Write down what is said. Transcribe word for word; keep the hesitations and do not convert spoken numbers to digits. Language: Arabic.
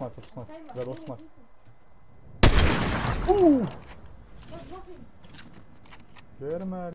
snipe, to snipe. That was snipe. Ooh! Get him out.